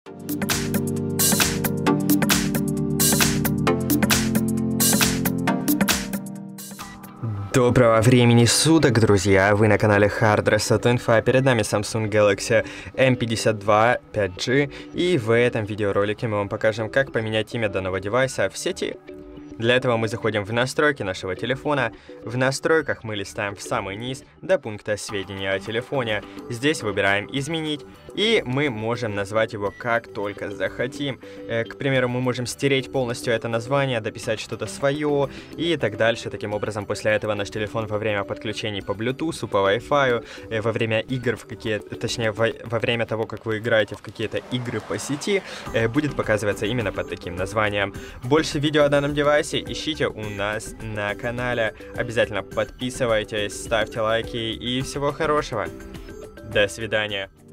Доброго времени суток, друзья! Вы на канале Hard Reset Info, перед нами Samsung Galaxy M52 5G, и в этом видеоролике мы вам покажем, как поменять имя данного девайса в сети. Для этого мы заходим в настройки нашего телефона. В настройках мы листаем в самый низ до пункта «Сведения о телефоне». Здесь выбираем «Изменить», и мы можем назвать его как только захотим. К примеру, мы можем стереть полностью это название, дописать что-то свое и так дальше. Таким образом, после этого наш телефон во время подключений по Bluetooth, по Wi-Fi, во время игр во время того, как вы играете в какие-то игры по сети, будет показываться именно под таким названием. Больше видео о данном девайсе ищите у нас на канале. Обязательно подписывайтесь, ставьте лайки и всего хорошего. До свидания.